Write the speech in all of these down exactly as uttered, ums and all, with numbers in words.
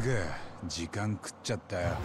時間食っちゃったよ。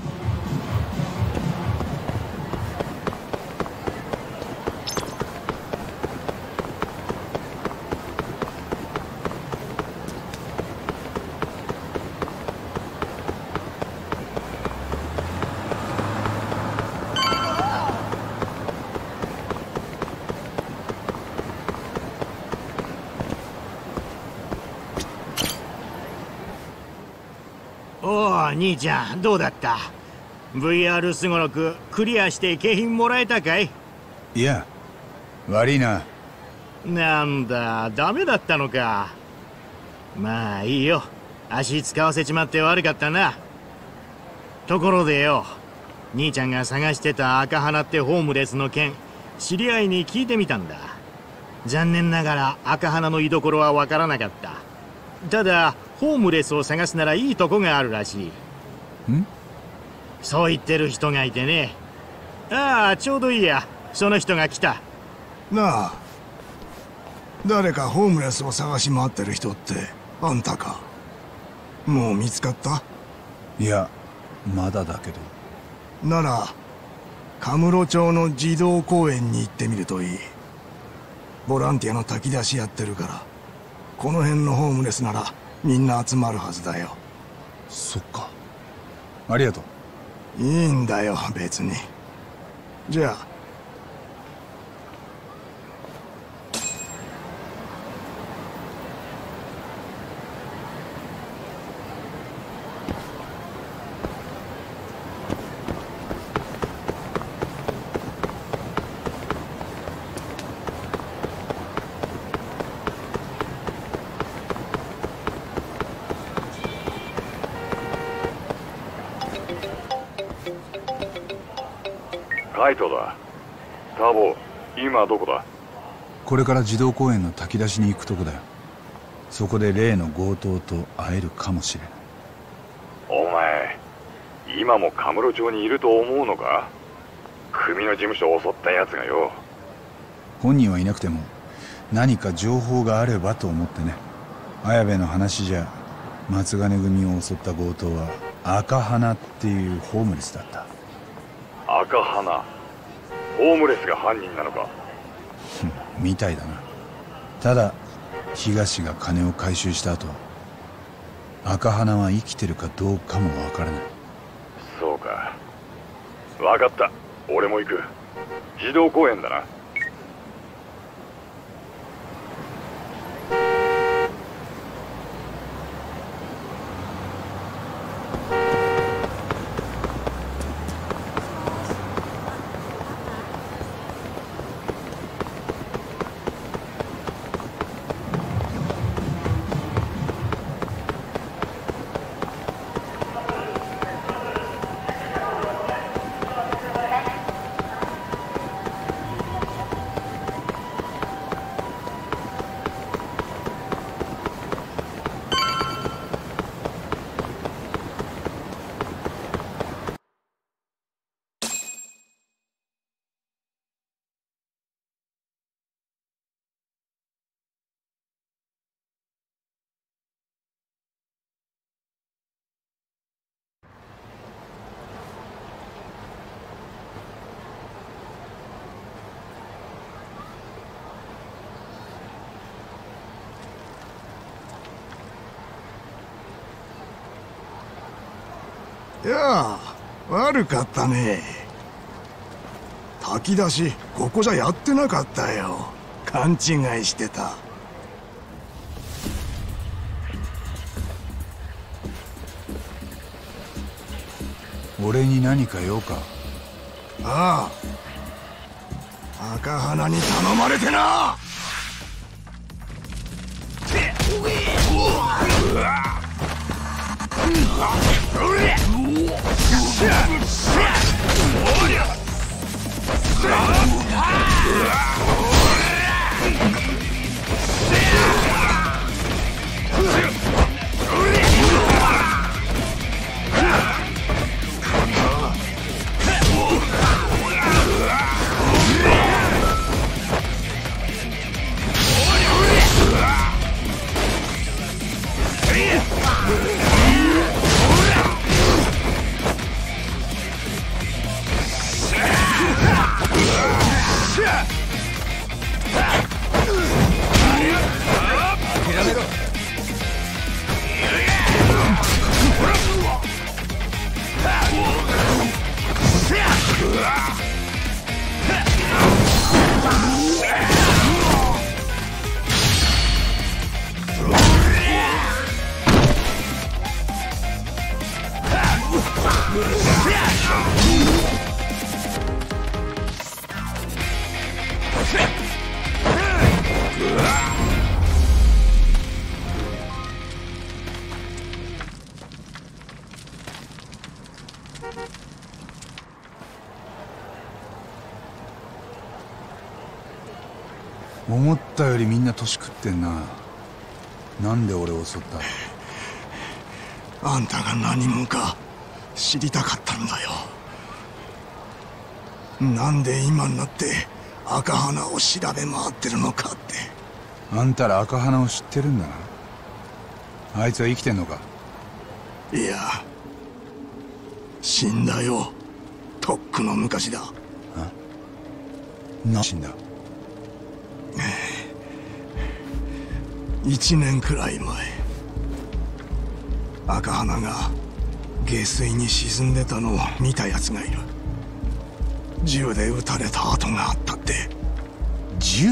兄ちゃんどうだった？ ブイアール すごろくクリアして景品もらえたかい？ いや、悪いな。 なんだ、ダメだったのか。まあいいよ、足使わせちまって悪かったな。ところでよ、兄ちゃんが探してた赤花ってホームレスの件、知り合いに聞いてみたんだ。残念ながら赤花の居所はわからなかった。ただホームレスを探すならいいとこがあるらしい。 ん？ そう言ってる人がいてね。ああ、ちょうどいいや、その人が来た。 なあ、誰かホームレスを探し回ってる人ってあんたか？もう見つかった？ いや、まだだけど。 ならカムロ町の児童公園に行ってみるといい。ボランティアの炊き出しやってるから、この辺のホームレスならみんな集まるはずだよ。 そっか、ありがとう。 いいんだよ別に。じゃあカイトだ。ターボ、今どこだ？ これから児童公園の炊き出しに行くとこだよ。そこで例の強盗と会えるかもしれない。 お前、今もカムロ町にいると思うのか？組の事務所を襲ったやつがよ。 本人はいなくても何か情報があればと思ってね。綾部の話じゃ松金組を襲った強盗は赤花っていうホームレスだった。 赤花、ホームレスが犯人なのか？ みたいだな。ただ東が金を回収した後、赤花は生きてるかどうかもわからない。 そうか、分かった。俺も行く。児童公園だな。 いやあ、悪かったね。炊き出しここじゃやってなかったよ。勘違いしてた。 俺に何か用か？ ああ、赤花に頼まれてな。 思ったよりみんな年食ってんな。なんで俺を襲った？ あんたが何者か知りたかったんだよ。なんで今になって赤花を調べ回ってるのかって。 あんたら赤花を知ってるんだな。あいつは生きてんのか？ いや、死んだよ。とっくの昔だ。 あ？な、死んだ？ 一年くらい前、赤花が下水に沈んでたのを見た奴がいる。銃で撃たれた跡があったって。 銃？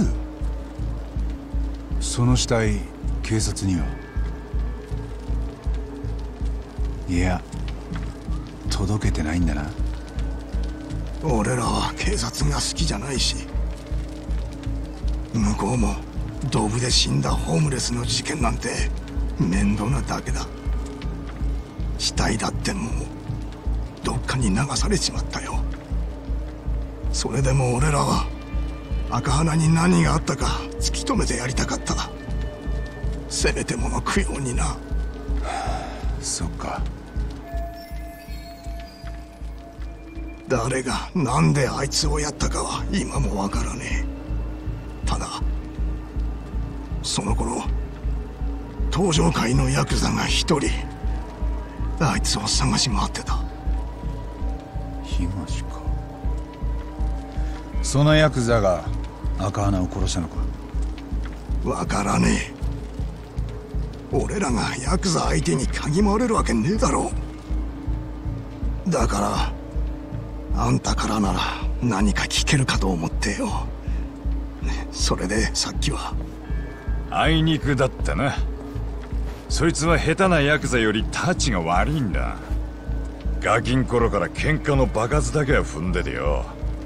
その死体警察には？いや、届けてないんだな。 俺らは警察が好きじゃないし、向こうもドブで死んだホームレスの事件なんて面倒なだけだ。死体だってもうどっかに流されちまったよ。それでも俺らは赤花に何があったか突き止めてやりたかった。せめてもの供養にな。 そっか。 誰がなんであいつをやったかは今もわからねえ。ただその頃東上界のヤクザが一人あいつを探し回ってた。 東か。そのヤクザが赤花を殺したのか？ わからねえ。俺らがヤクザ相手に嗅ぎ回れるわけねえだろう。だからあんたからなら何か聞けるかと思ってよ。それでさっきは。 あいにくだったな。そいつは下手なヤクザよりタチが悪いんだ。ガキン頃から喧嘩の場数だけは踏んでてよ。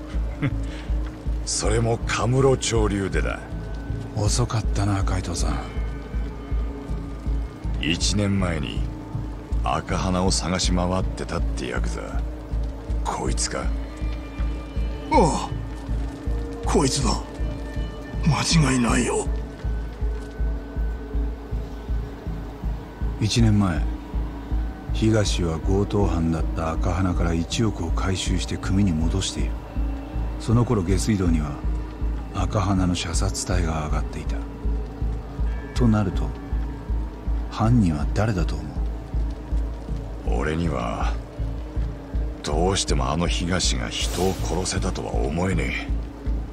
それもカムロ町流でだ。 遅かったな、海藤さん。 一年前に赤花を探し回ってたってヤクザ、こいつか？ ああ、こいつだ。間違いないよ。 一年前、東は強盗犯だった赤花からいちおくを回収して組に戻している。その頃下水道には赤花の射殺体が上がっていた。となると犯人は誰だと思う？俺にはどうしてもあの東が人を殺せたとは思えねえ。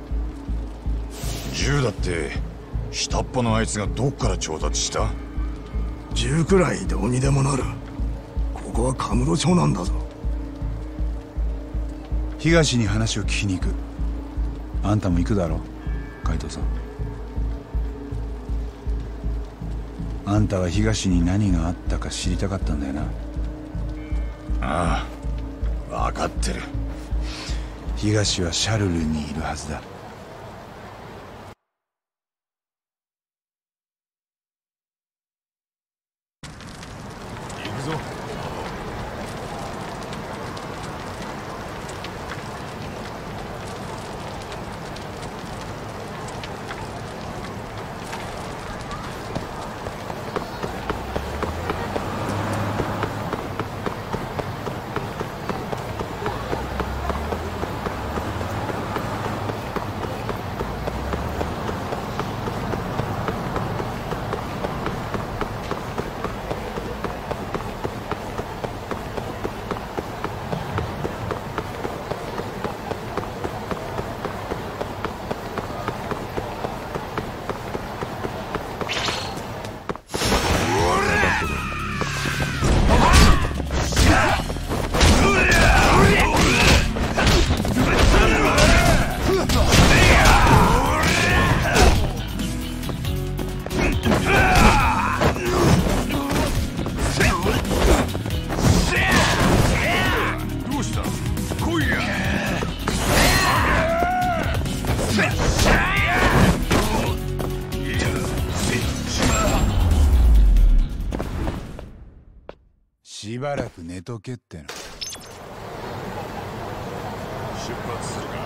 銃だって下っ端のあいつがどっから調達した？ 銃くらいどうにでもなる。ここはカムロ町なんだぞ。 東に話を聞きに行く。あんたも行くだろ、海藤さん。あんたは東に何があったか知りたかったんだよな。 ああ、分かってる。 東はシャルルにいるはずだ。 行くぞ。 ばらく寝とけっての。 出発するか。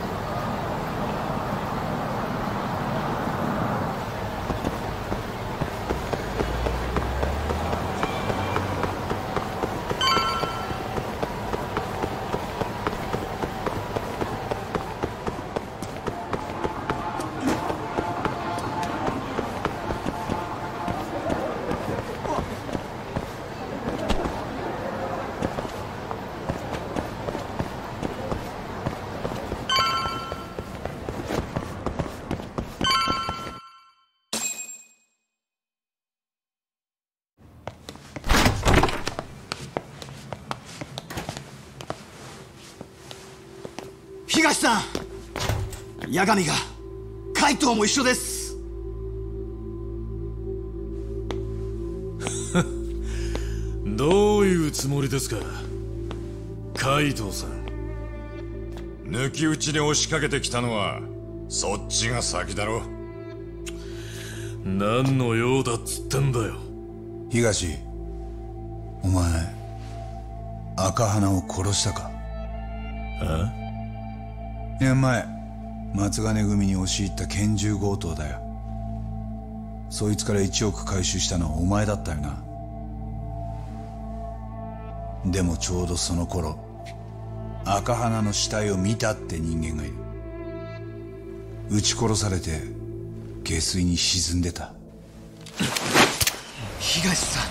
東さん、八神が海藤も一緒です。 どういうつもりですか、海藤さん。 抜き打ちで押しかけてきたのはそっちが先だろ。 何の用だっつってんだよ。 東、お前赤花を殺したか？ あ？ にねんまえ松金組に押し入った拳銃強盗だよ。そいつからいちおく回収したのはお前だったよな。でもちょうどその頃赤花の死体を見たって人間がいる。撃ち殺されて下水に沈んでた。 東さん、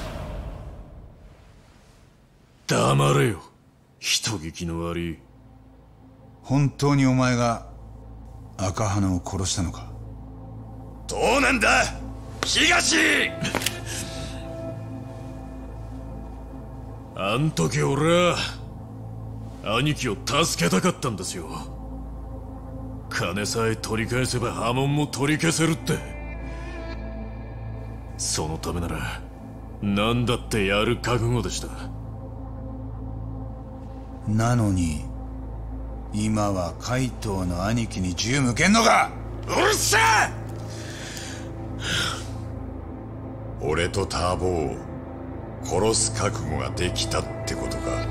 黙れよ、人聞きの悪い。 本当にお前が赤花を殺したのか？ どうなんだ東。 あん時俺は兄貴を助けたかったんですよ。金さえ取り返せば波紋も取り消せるって。そのためなら何だってやる覚悟でした。 なのに今は海藤の兄貴に銃向けんのか？ うるせえ！俺とターボを殺す覚悟ができたってことか。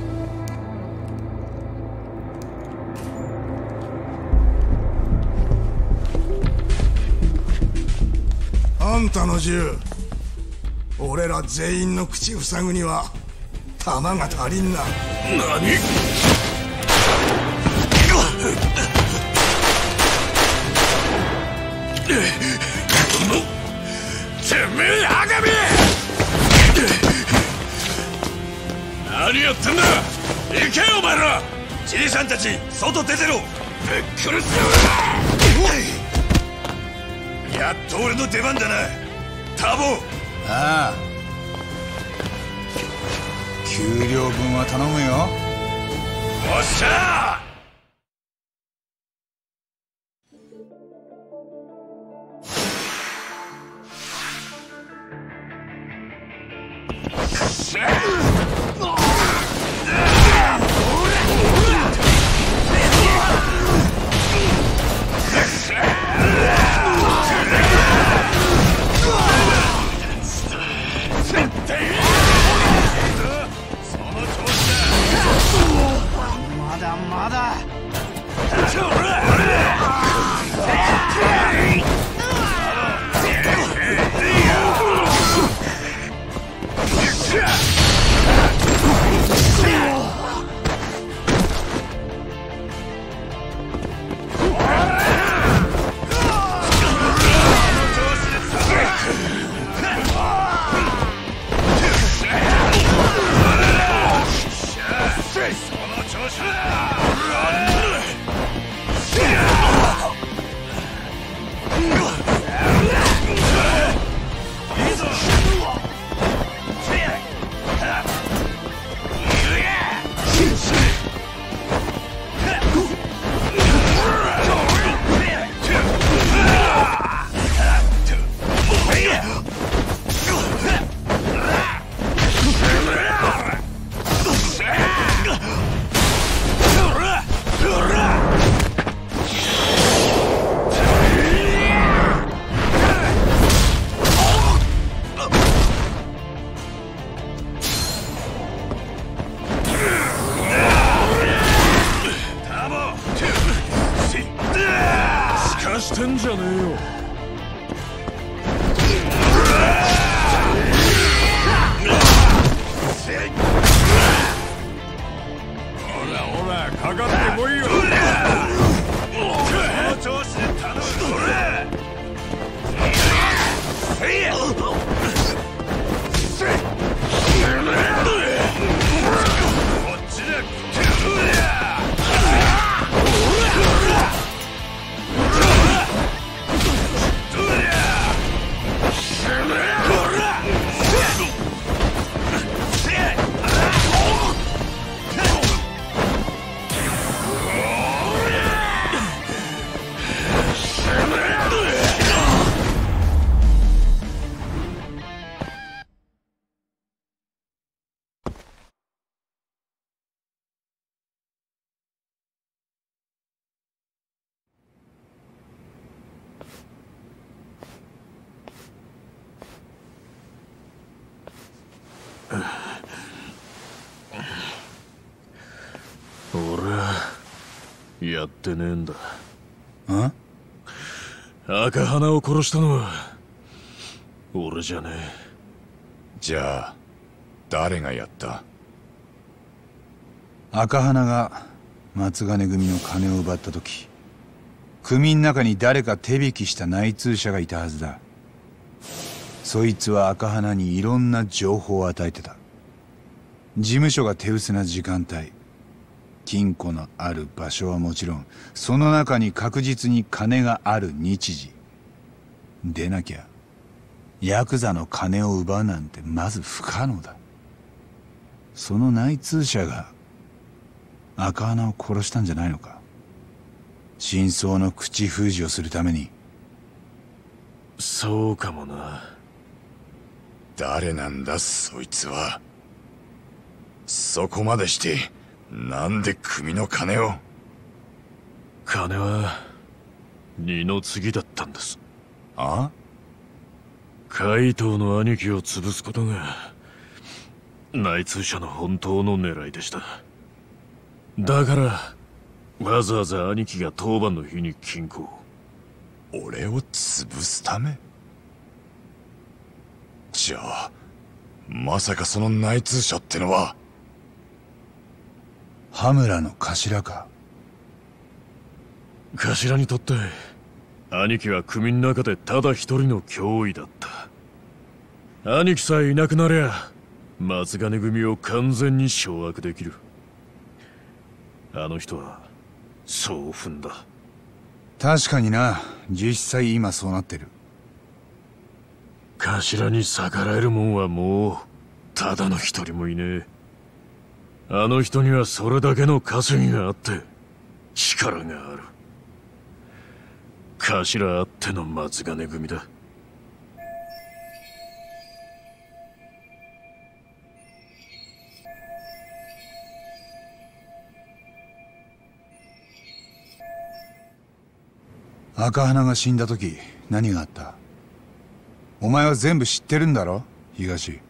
あんたの銃、俺ら全員の口塞ぐには弾が足りんな。 何？てめえ赤身！何やってんだ！行けよお前ら！ じいさんたち外出てろ！ ぶっ殺すよ！ やっと俺の出番だなターボ。 ああ、給料分は頼むよ。 おっしゃー！ まだまだ。 じゃねえよ。 ほらほら、かかってこいよ。この調子で頼む。せいや。 俺はやってねえんだ。 ん？ 赤花を殺したのは俺じゃねえ。 じゃあ誰がやった？ 赤花が松金組の金を奪った時、組の中に誰か手引きした内通者がいたはずだ。そいつは赤花にいろんな情報を与えてた。事務所が手薄な時間帯、金庫のある場所はもちろん、その中に確実に金がある日時でなきゃヤクザの金を奪うなんてまず不可能だ。その内通者が赤花を殺したんじゃないのか。真相の口封じをするために。 そうかもな。 誰なんだそいつは。そこまでしてなんで組の金を？ 金は二の次だったんです。 あ？ 怪盗の兄貴を潰すことが内通者の本当の狙いでした。だからわざわざ兄貴が当番の日に金庫を。 俺を潰すため？じゃあまさかその内通者ってのは羽村の頭か。 頭にとって兄貴は組の中でただ一人の脅威だった。兄貴さえいなくなりゃ松金組を完全に掌握できる。あの人はそう踏んだ。 確かにな、実際今そうなってる。 頭に逆らえるもんはもうただの一人もいねえ。あの人にはそれだけの稼ぎがあって力がある。頭あっての松金組だ。 赤花が死んだ時何があった？お前は全部知ってるんだろ東。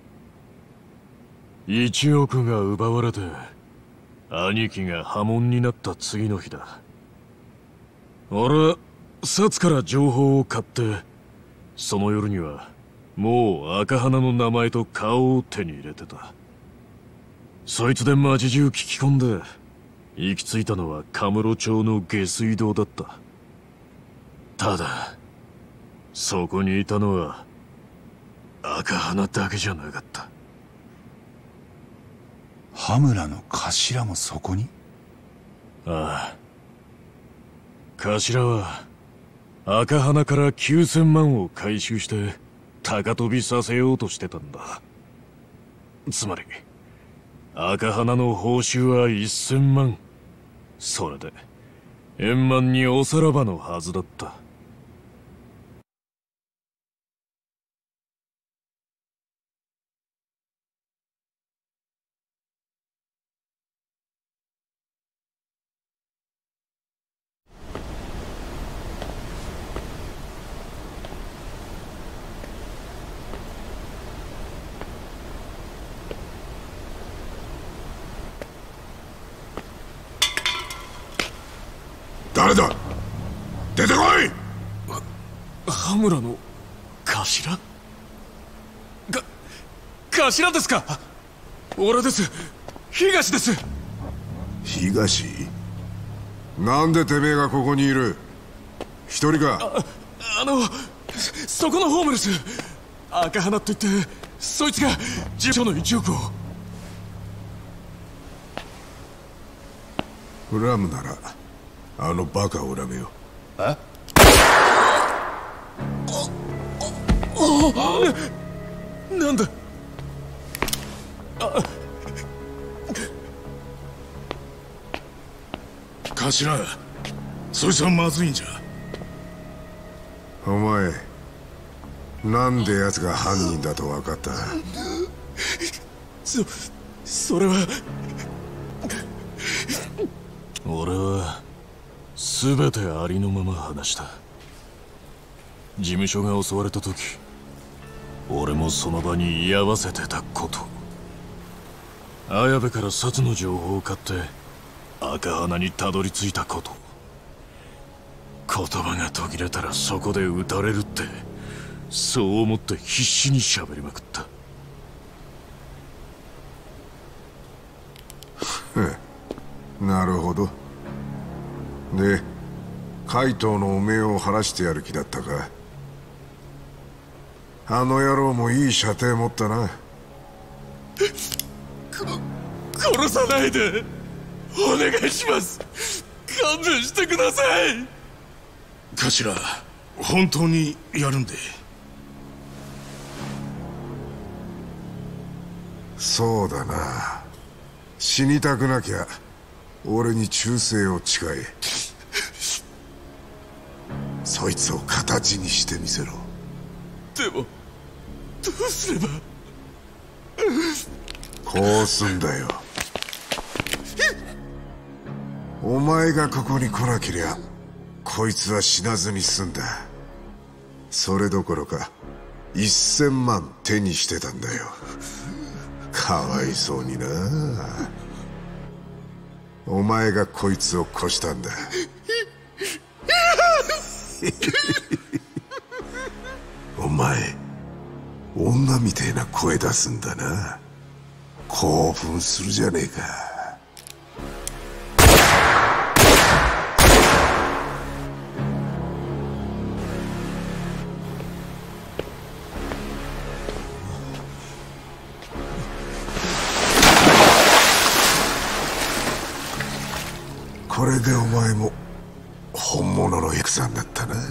一億が奪われて兄貴が破門になった次の日だ。俺は薩から情報を買って、その夜にはもう赤花の名前と顔を手に入れてた。そいつで町中聞き込んで行き着いたのはカムロ町の下水道だった。ただそこにいたのは赤花だけじゃなかった。 羽村の頭もそこに？ ああ。頭は赤花からきゅうせんまんを回収して高飛びさせようとしてたんだ。つまり赤花の報酬はせんまん。それで円満におさらばのはずだった。 誰だ？出てこい！ 田村の頭？か頭ですか？俺です。東です。 東？なんでてめえがここにいる？一人か？ あ、あのそこのホームレス赤花って言って、そいつが事務所のいちおくを。 恨むならあのバカを恨めよ。 え？ な、なんだ？あ、 頭、そいつはまずいんじゃ。 お前なんで奴が犯人だと分かった？ そそれは俺は全てありのまま話した。事務所が襲われた時、俺もその場に居合わせてたこと、綾部から札の情報を買って赤花にたどり着いたこと、言葉が途切れたらそこで撃たれるって、そう思って必死に喋りまくった。 なるほど。で、海藤の汚名を晴らしてやる気だったか？あの野郎もいい射程持ったな。 殺さないで、お願いします。勘弁してください。 頭、本当にやるんで？ そうだな。死にたくなきゃ俺に忠誠を誓え。そいつを形にしてみせろ。 でもどうすれば？ こうすんだよ。お前がここに来なけりゃこいつは死なずに済んだ。それどころかいっせんまん手にしてたんだよ。かわいそうにな。お前がこいつを殺したんだ。お前女みてえな声出すんだな。興奮するじゃねえか。これでお前も本物のヤクザになったな。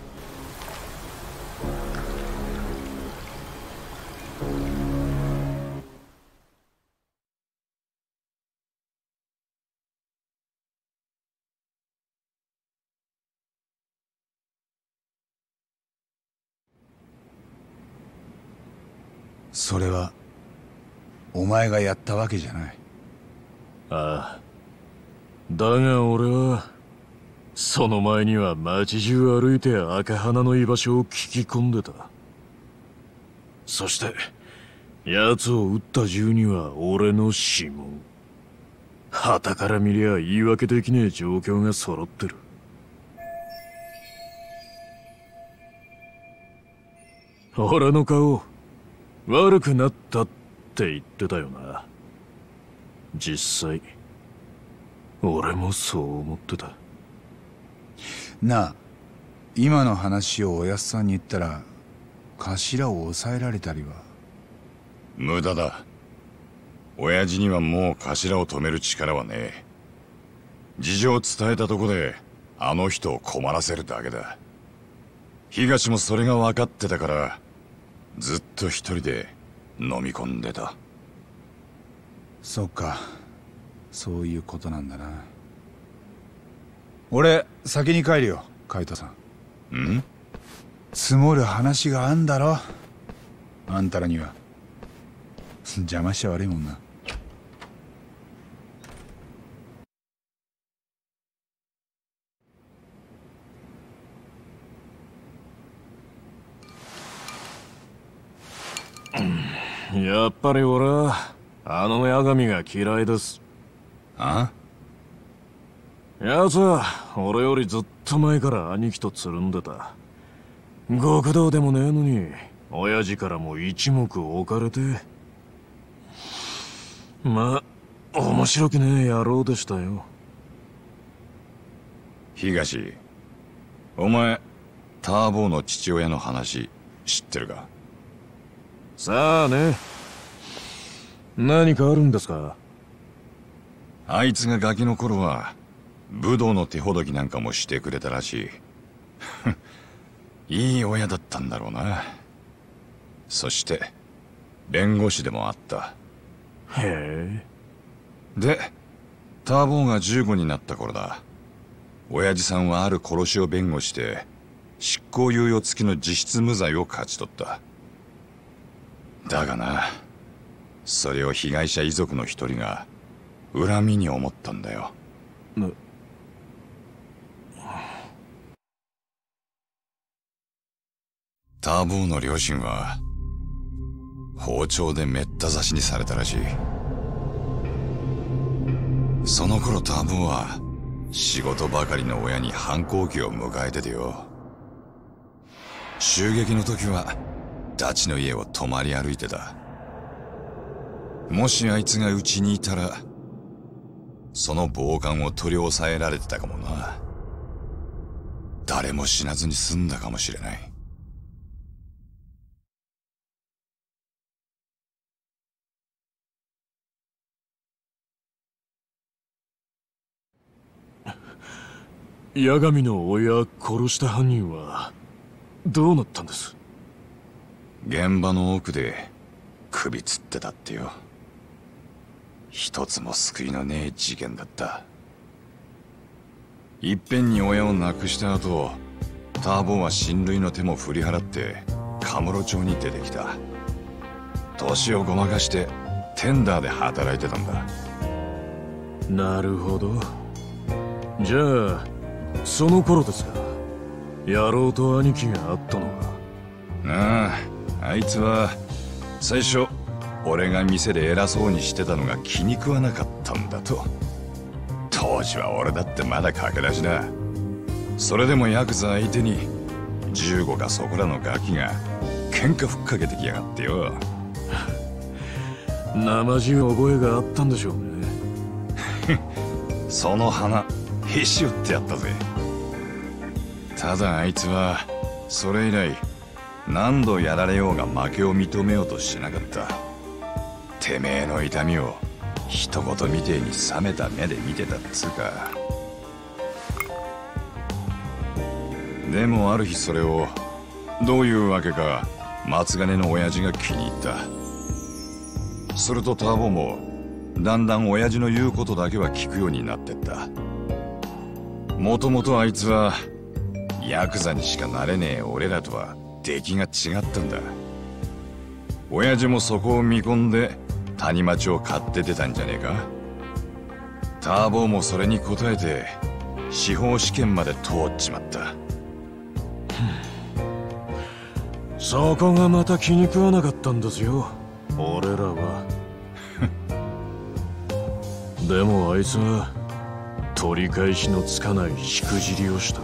それはお前がやったわけじゃない。 ああ、だが俺はその前には街中歩いて赤花の居場所を聞き込んでた。そして奴を撃った銃には俺の指紋。傍から見りゃ言い訳できねえ状況が揃ってる。俺の顔悪くなったって言ってたよな。実際俺もそう思ってた。 なあ、今の話をおやっさんに言ったら頭を抑えられたりは。 無駄だ。親父にはもう頭を止める力はねえ。事情を伝えたとこであの人を困らせるだけだ。東もそれが分かってたからずっと一人で飲み込んでた。 そっか、そういうことなんだな。俺先に帰るよ、海斗さん。 ん？ 積もる話があんだろ、あんたらには。邪魔しちゃ悪いもんな。 やっぱり俺はあの八神が嫌いです。 あ？ やつは俺よりずっと前から兄貴とつるんでた。 極道でもねえのに親父からも一目置かれて、まあ面白くねえ野郎でしたよ。 東、お前ターボーの父親の話知ってるか？ さあね、何かあるんですか？ あいつがガキの頃は武道の手ほどきなんかもしてくれたらしい。いい親だったんだろうな。そして弁護士でもあった。 へえ。 でターボーがじゅうごになった頃だ。親父さんはある殺しを弁護して執行猶予付きの実質無罪を勝ち取った。だがな、それを被害者遺族の一人が恨みに思ったんだよ。ターボーの両親は包丁でめった刺しにされたらしい。その頃ターボーは仕事ばかりの親に反抗期を迎えててよ。襲撃の時はダチの家を泊まり歩いてた。もしあいつがうちにいたらその暴漢を取り押さえられてたかもな。誰も死なずに済んだかもしれない。 八神の親殺した犯人はどうなったんです？ 現場の奥で首吊ってたってよ。一つも救いのねえ事件だった。いっぺんに親を亡くした後、ターボーは親類の手も振り払ってカムロ町に出てきた。年をごまかしてテンダーで働いてたんだ。 なるほど。じゃあその頃ですか、野郎と兄貴が会ったのは。 ああ、あいつは最初俺が店で偉そうにしてたのが気に食わなかったんだと。当時は俺だってまだ駆け出しだ。それでもヤクザ相手にじゅうごかそこらのガキが喧嘩ふっかけてきやがってよ。 生地覚えがあったんでしょうね。 その花へし折ってやったぜ。ただあいつはそれ以来何度やられようが負けを認めようとしなかった。てめえの痛みを一言みてえに冷めた目で見てたっつうか。でもある日それをどういうわけか松金の親父が気に入った。するとターボもだんだん親父の言うことだけは聞くようになってった。もともとあいつはヤクザにしかなれねえ俺らとは出来が違ったんだ。親父もそこを見込んで谷町を買って出たんじゃねえか。ターボーもそれに応えて司法試験まで通っちまった。 そこがまた気に食わなかったんですよ、俺らは。でもあいつは取り返しのつかないしくじりをした。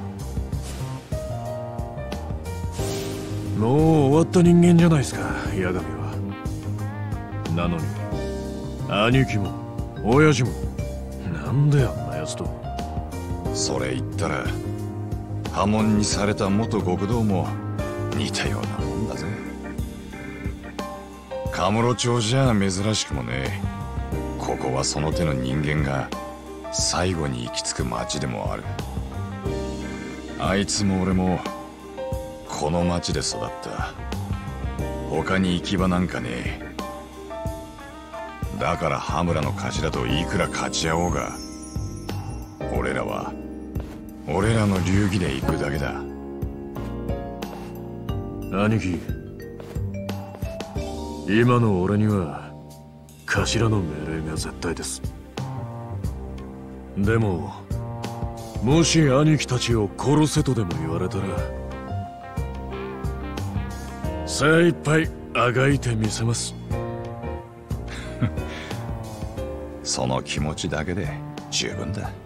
もう終わった人間じゃないですか、八神は。なのに兄貴も親父もなんであんなやつと。 それ言ったら破門にされた元極道も似たようなもんだぜ。カムロ町じゃ珍しくもね、ここはその手の人間が最後に行き着く町でもある。あいつも俺もこの町で育った。他に行き場なんかねえ。だから羽村の頭といくら勝ち合おうが、俺らは俺らの流儀で行くだけだ。 兄貴、今の俺には頭の命令が絶対です。でももし兄貴たちを殺せとでも言われたら精一杯あがいてみせます。 その気持ちだけで十分だ。